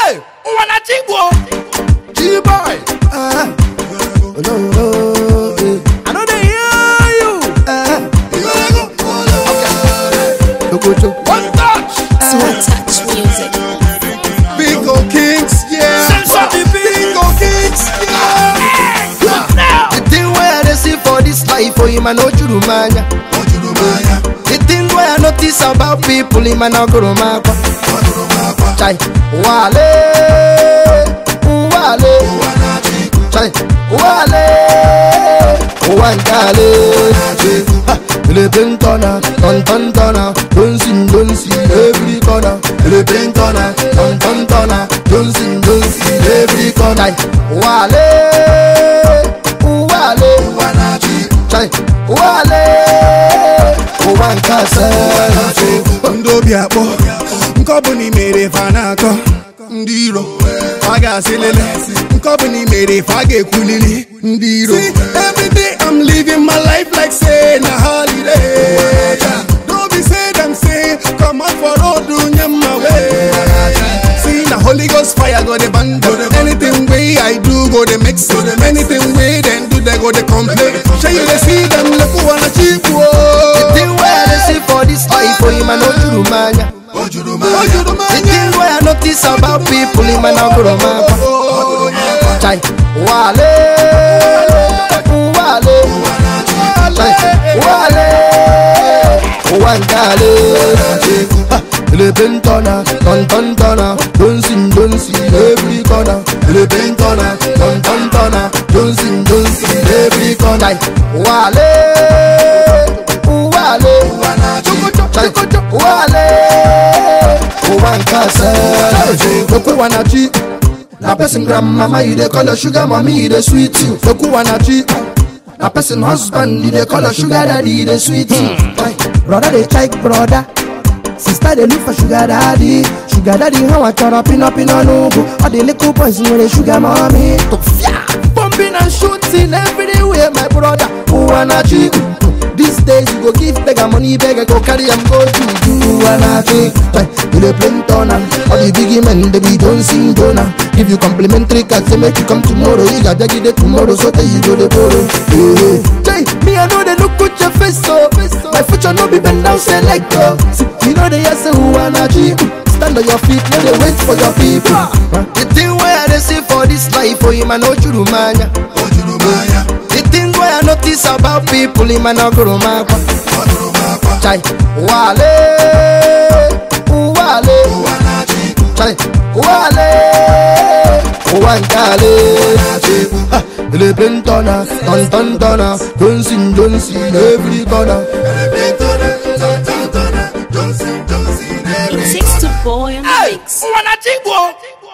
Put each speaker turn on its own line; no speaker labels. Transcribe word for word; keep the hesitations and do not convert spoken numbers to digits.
Hey, wanna G-boy? G-boy. Uh, no, no, I know they hear you. Uh, okay. One touch.
One touch music.
Bingo Kings, yeah. Bingo Kings, yeah.
The thing where they see for this life, oh, you man, no churumanya. The thing where I notice about people, you man, no kurumapa. Chai, wale, wale, chai, wale, wangale. Le pentona, ton ton tona, don't sing, don't see every corner. Le pentona, ton ton tona, don't sing, don't see every corner. Wale, wale, chai, wale, wankasa.
Ndo biapo, nkobuni mere fanako. Ndiro, faga silele. Nkobuni mere fage kulili. Ndiro. Every day I'm living my life like say na holiday. Don't be say them say, come out for road do my way. See the Holy Ghost fire go the band. Anything way I do go the mix. Anything way then do they go the complain. Show you they see them look who wanna cheap wo.
The thing where they see for this life, oh, you man, no churumanya. The thing where I notice about people, you man, no kurumapa. Chai, wale, wale, chai, wale, wangale. Le pentona, ton ton tona, don't sing, don't see every corner. Le pentona, ton ton tona, don't sing, don't see every corner. Wale, wale, chai, wale, wankasa. Loku wanachi. Na person grandmama, you dey call her sugar mommy, you dey sweet you. Loku wanachi. Na person husband, you dey call her sugar daddy, you dey sweet you. Brother they check brother, sister they look for sugar daddy. Sugar daddy how I turn up in up in a noble. All the little boys know they sugar mommy. Bumping and shooting everywhere, my brother. Who wanna cheat? These days you go give beggar money, beggar go carry and go to do wanna cheat. You dey play tona, all the biggie men they be don't sing dona. Give you complimentary cards, they make you come tomorrow. You got to get it tomorrow, so that you go the borrow. Hey, hey. Me I know they look at your face so. My future no be bend down, say like go. You know they say who wanna cheat. Stand on your feet, no they wait for your people. The thing where they see for this life, oh, you man, no churumanya. The thing where I notice about people, you man, no kurumapa. Chai, wale, wale, chai, wale, wangale. Le pentona, ton ton tona, don't sing, don't see every corner.
It takes two boy on the mix.
Wanna G-boy?